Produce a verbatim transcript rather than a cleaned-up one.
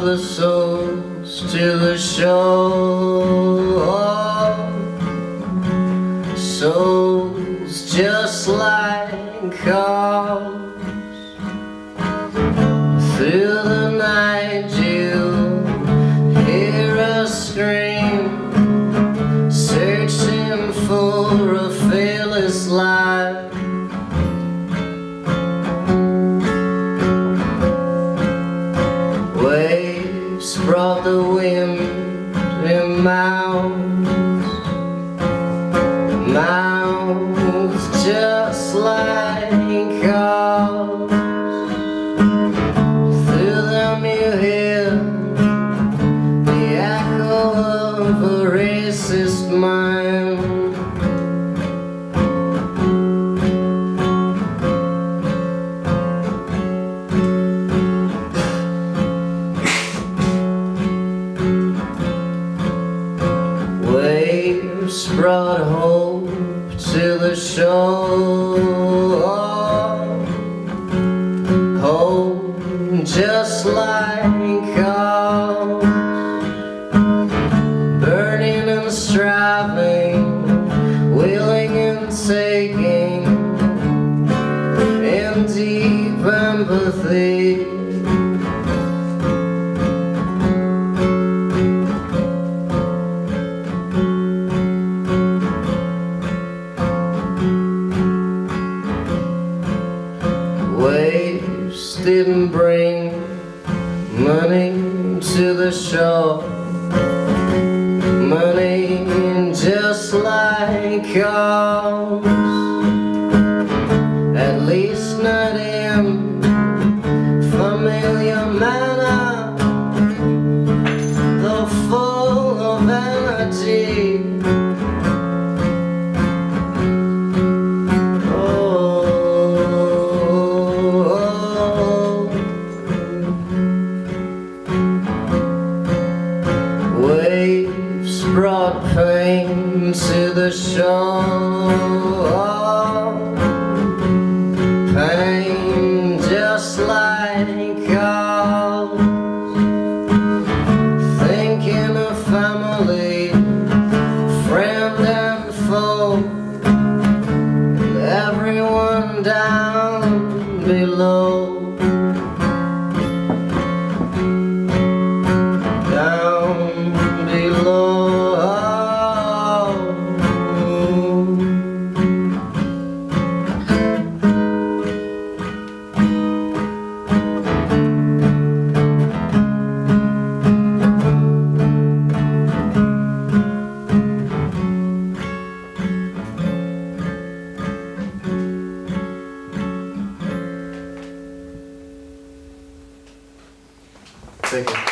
the souls to the shore. Souls just like cars. Through the night you'll hear us scream, searching for a fearless life. Waves brought the wind in mouths, mouths just like ours. Through them you hear the echo of a racist mind. Waves brought hope to the shore, hope just like ours, burning and striving, willing and taking, in deep empathy. Waves didn't bring money to the shore, money just like ours, at least not in familiar manner, though full of energy. Waves brought pain to the shore, pain just like ours, thinking of family, friend and foe, and everyone down below. Thank you.